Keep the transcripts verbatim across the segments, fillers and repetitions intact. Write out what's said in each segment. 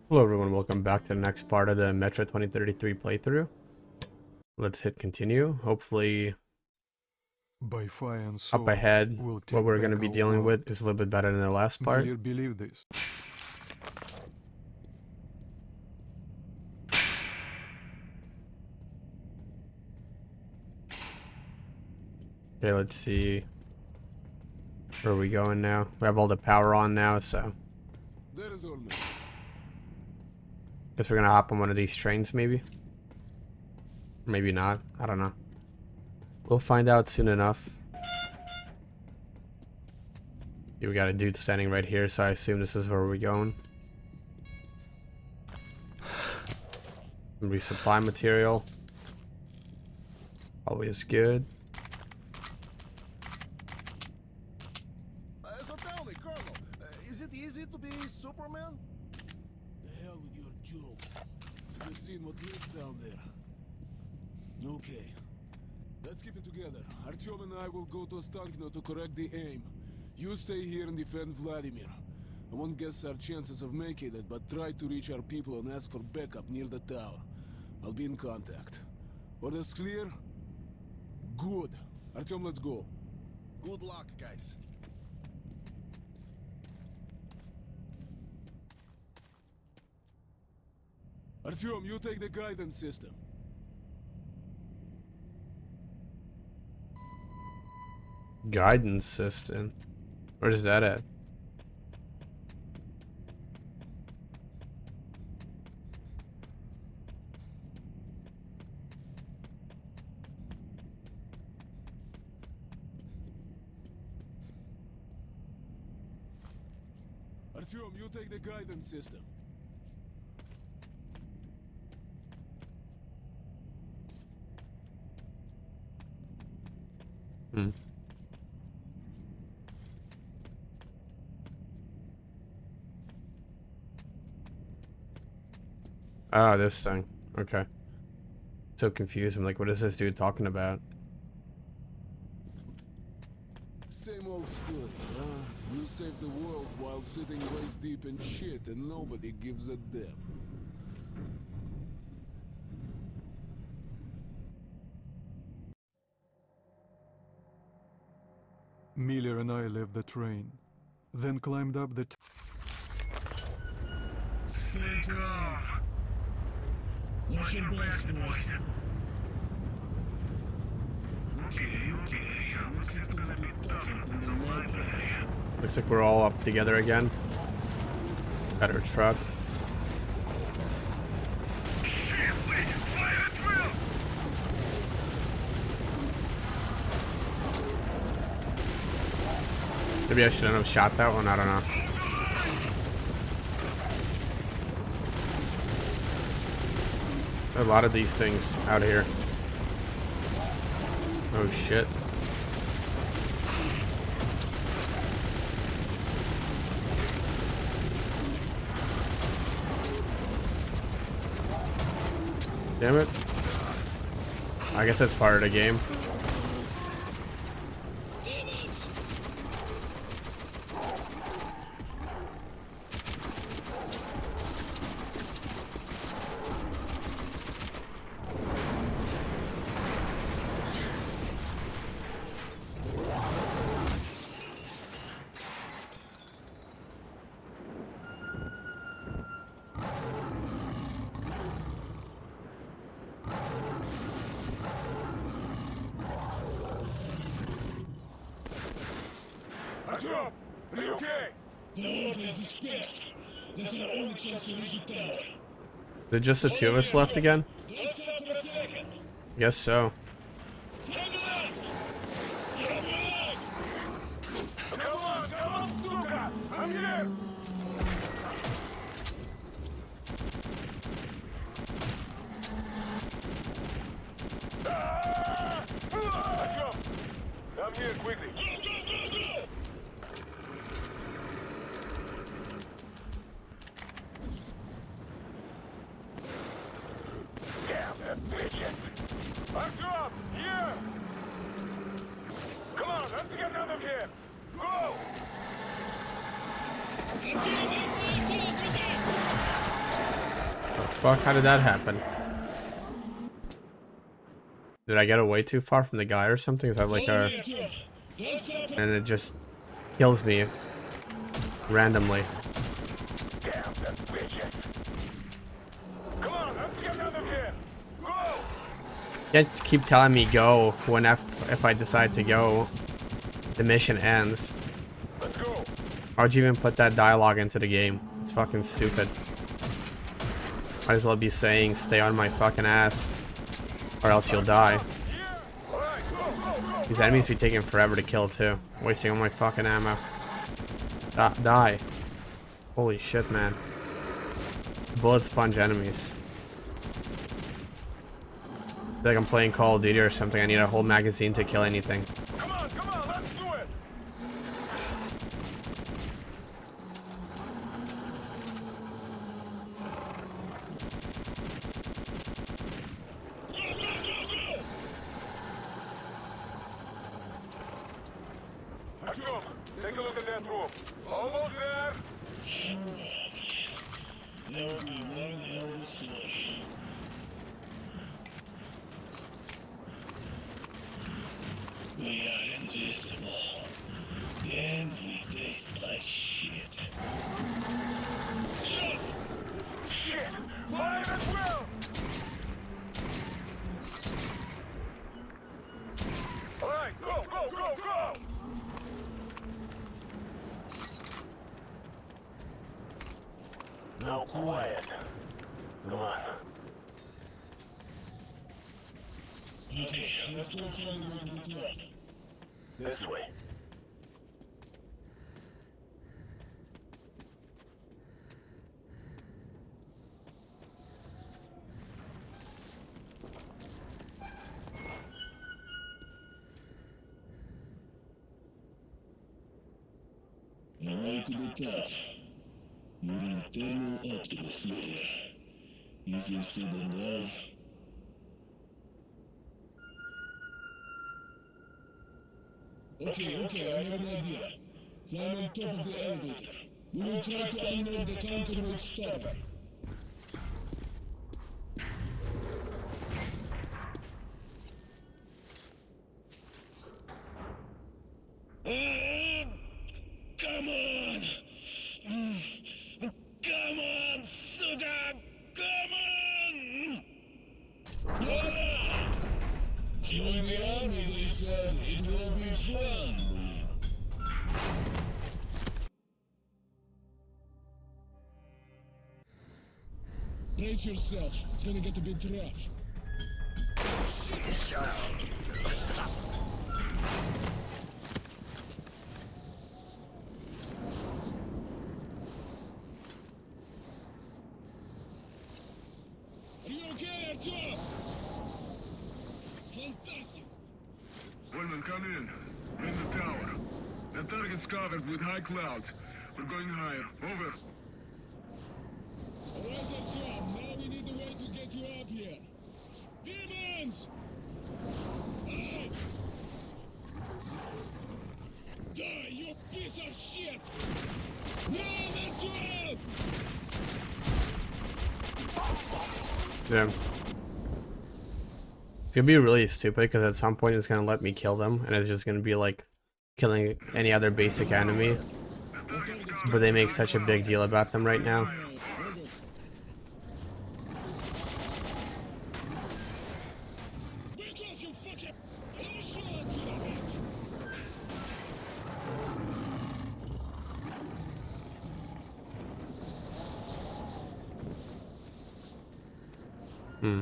Hello everyone, welcome back to the next part of the Metro twenty thirty-three playthrough. Let's hit continue. Hopefully By fire and up sword, ahead, we'll what take we're going to back be our dealing world. with is a little bit better than the last part. Do you believe this? Okay, let's see. Where are we going now? We have all the power on now, so There is all now. guess we're going to hop on one of these trains maybe. Maybe not. I don't know. We'll find out soon enough. We got a dude standing right here, so I assume this is where we're going. Resupply material. Always good. Uh, so tell me, Colonel, uh, is it easy to be Superman? The hell with your jokes. You've seen what lives down there. Okay. Let's keep it together. Artyom and I will go to Ostankino to correct the aim. You stay here and defend Vladimir. I won't guess our chances of making it, but try to reach our people and ask for backup near the tower. I'll be in contact. Orders clear? Good. Artyom, let's go. Good luck, guys. Artyom, you take the guidance system. Guidance system. Where's that at? Artyom, you take the guidance system. Hmm. Ah, this thing. Okay. So confused. I'm like, what is this dude talking about? Same old story, huh? You save the world while sitting waist deep in shit and nobody gives a damn. Miller and I left the train, then climbed up the t Stay calm. Watch your backs, boys. Okay, okay. Looks it's gonna be tougher than the library. Looks like we're all up together again. Got our truck. Shit, wait! Fire at will! Maybe I shouldn't have shot that one. I don't know. There are a lot of these things out here. Oh shit. Damn it. I guess that's part of the game. Artyom, are you okay? The order is dispersed. That's our only chance to reach the tower. There's just the two of us left again? Don't stop for a second. Guess so. Take it out! Take it out! Come on, come on, suka! I'm here! Ah! Artyom, come here quickly. Damn that bitch! Artyom, here! Come on, let's get out of here! Go! fuck? How did that happen? Did I get away too far from the guy or something? Is that like a... And it just kills me randomly. You can't keep telling me go when if, if I decide to go, the mission ends. Why'd you even put that dialogue into the game? It's fucking stupid. Might as well be saying stay on my fucking ass, or else you'll die. These enemies be taking forever to kill too. Wasting all my fucking ammo. Da die. Holy shit, man. Bullet sponge enemies. I feel like I'm playing Call of Duty or something. I need a whole magazine to kill anything. Come on, come on, let's do it. Let's go. Take a look at that room. Almost there. There will be one hell of a story. We are invisible, and we taste like shit. Shit! Fire as well! Alright, go, go, go, go! Now quiet. Come on. Okay, let's go find a way to the club. This way. Alright to the top. You're an eternal optimist, Miller. Easier said than done. Okay, okay, I have an idea. Climb on top of the elevator. We will try to unload the counterweight stopper. Come on! Come on, sugar! Come on! Yeah! Join the army, they said. It will be fun. Brace yourself. It's gonna get a bit rough. Shut up. Are you okay, Artyom? Fantastic. Woodman, come in. We're in the tower. The target's covered with high clouds. We're going higher. Over. Alright, Artyom. Now we need a way to get you up here. Demons! Ah! Die, you piece of shit! No, Artyom! Yeah. It's gonna be really stupid because at some point it's gonna let me kill them and it's just gonna be like killing any other basic enemy. But they make such a big deal about them right now. Wake up, you fucking... I'll shoot you! Hmm.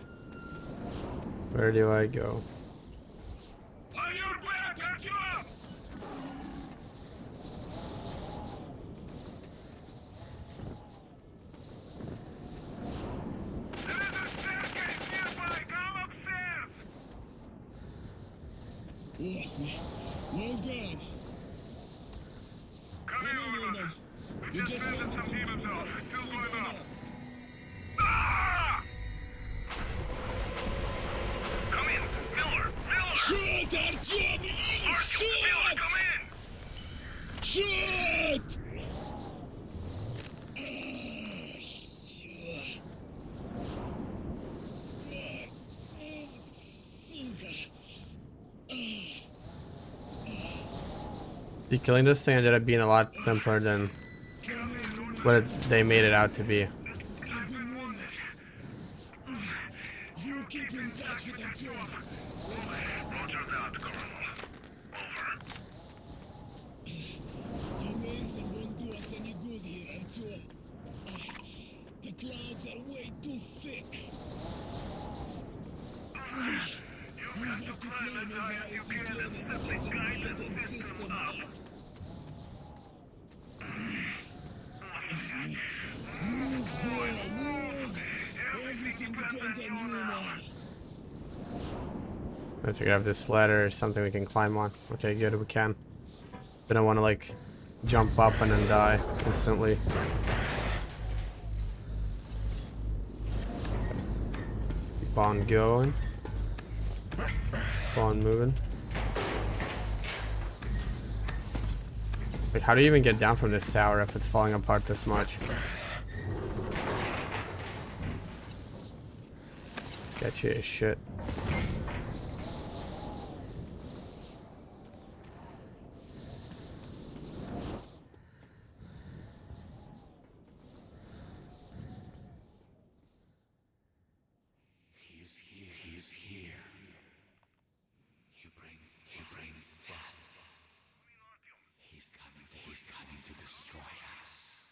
Where do I go? On your back, Artyom! There is a staircase nearby. Come upstairs. Well done. Come in, Woodman. We just fended some demons off. Still going up. Ah! Come in, Miller. Miller. Shoot, Artyom! Artyom, Miller, come in. Shoot! The killing this thing ended up being a lot simpler than what it, they made it out to be. You keep in touch with the job. Roger that, Colonel. Over. The laser won't do us any good here, Artyom. The clouds are way too thick. You've got to climb as high as you can and set the guidance system up. Move, boy, move! Everything depends on you now. I think I have this ladder or something we can climb on. Okay, good, we can. But I don't want to like jump up and then die instantly. Keep on going. Keep on moving. Like, how do you even get down from this tower if it's falling apart this much? Sketchy as shit. He's here, he's here. He brings, he brings death. He's coming, he's coming to destroy us.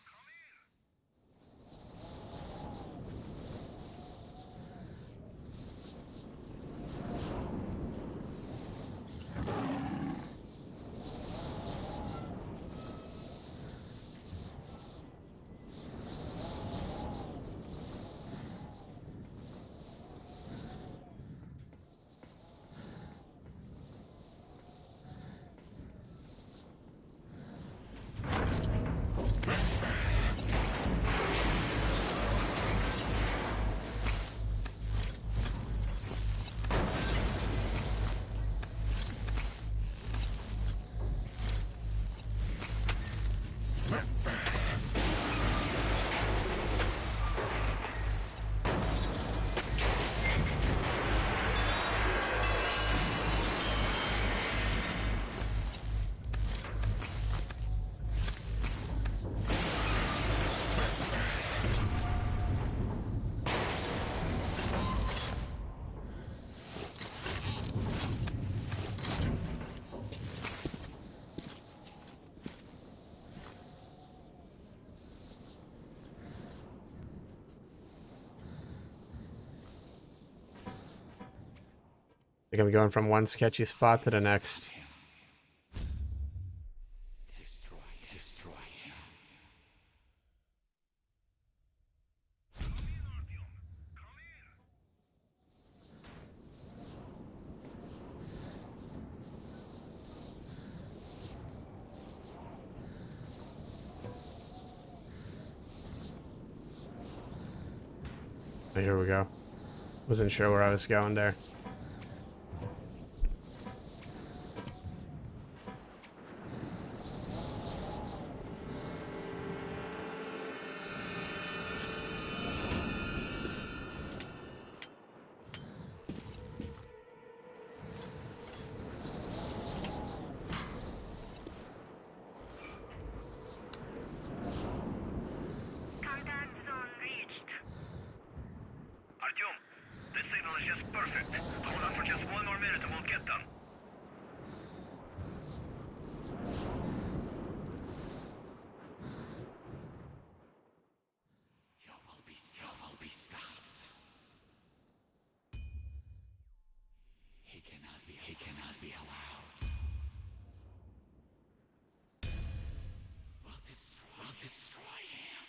I think I'm going from one sketchy spot to the next. Destroy, destroy him. Oh, here we go. Wasn't sure where I was going there. Contact zone reached. Artyom, this signal is just perfect. Hold on for just one more minute and we'll get them. You will be, you will be stopped. He cannot be, he cannot be allowed. We'll destroy, we'll destroy him.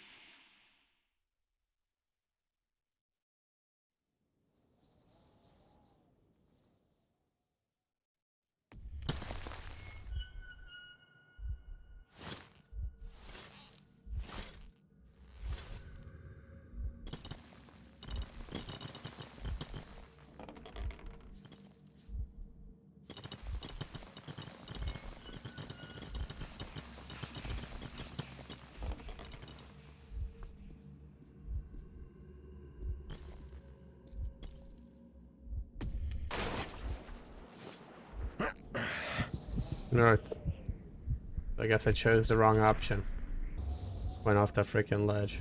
No, I guess I chose the wrong option. Went off the freaking ledge.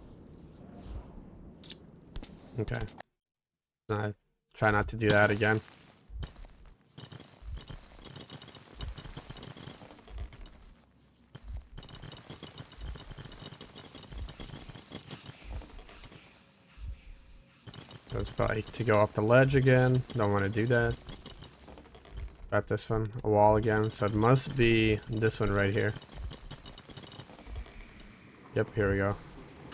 Okay. I try not to do that again. That's probably to go off the ledge again. Don't want to do that. Got this one, a wall again. So it must be this one right here. Yep, here we go.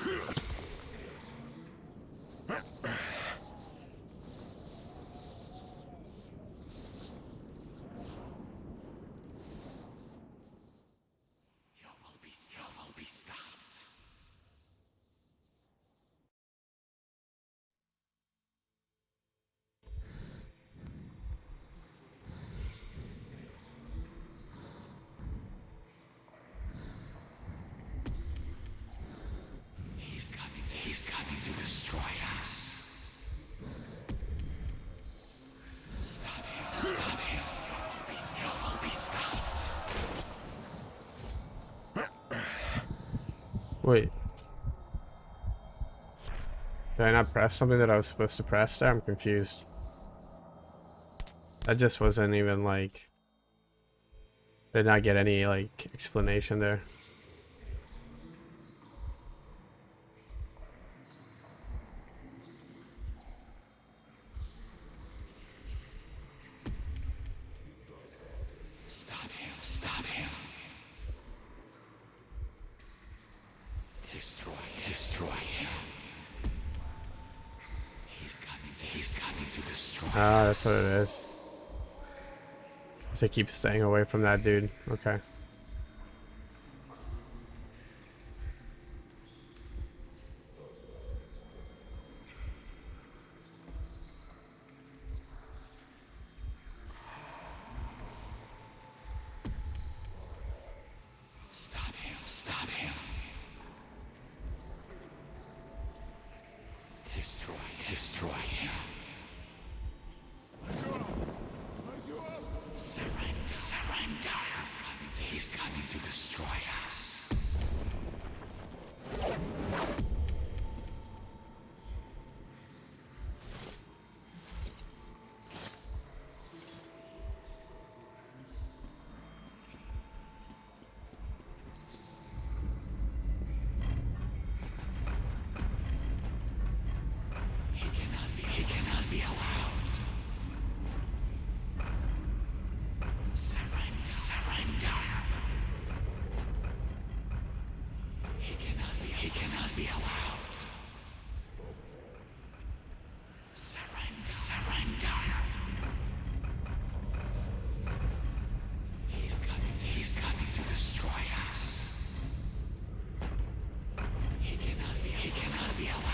He's coming, he's coming to destroy us. Stop him, stop him. You will be, you will be stopped. Wait. Did I not press something that I was supposed to press there? I'm confused. That just wasn't even like... Did not get any like explanation there. Stop him, stop him. Destroy, destroy him. He's coming, he's coming to destroy us. Ah, that's what it is. To keep staying away from that dude. Okay. Stop him, stop him. Destroy, destroy him. Surrender, surrender. He's coming to, he's coming to destroy us. He cannot be, he cannot be allowed. Surrender, surrender. He cannot be, he cannot be allowed. Surrender, surrender. He's coming, he's coming to destroy us. He cannot be, he cannot be allowed.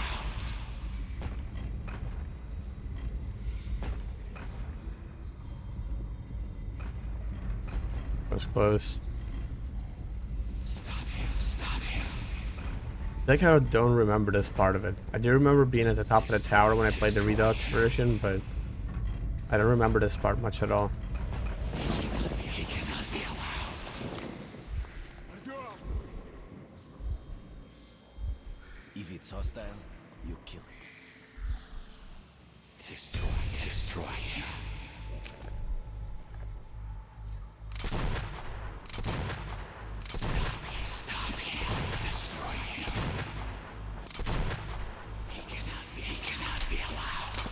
That was close. Stop him, stop him. I think I don't remember this part of it. I do remember being at the top of the tower when I played the Redux version, but I don't remember this part much at all. He cannot be, he cannot be allowed. If it's hostile, you kill it. Destroy, destroy him. Stop him, stop him. Destroy him. He cannot be, he cannot be allowed.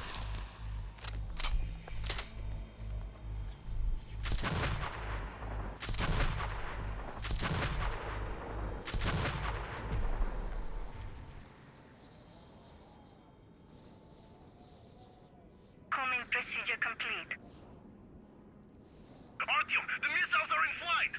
Homing procedure complete. Artyom, the missiles are in flight!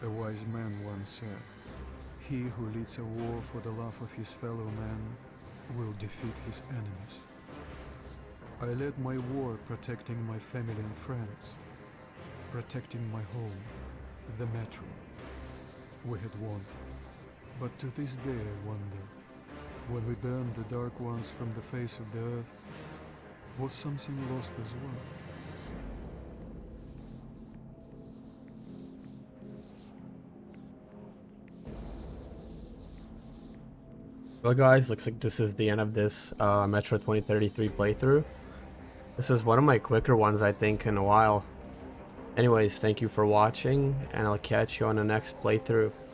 A wise man once said, "He who leads a war for the love of his fellow man will defeat his enemies." I led my war protecting my family and friends, protecting my home, the Metro. We had won. But to this day I wonder, when we burned the Dark Ones from the face of the earth, was something lost as well? Well guys, looks like this is the end of this uh, Metro twenty thirty-three playthrough. This is one of my quicker ones I think in a while. Anyways, thank you for watching, and I'll catch you on the next playthrough.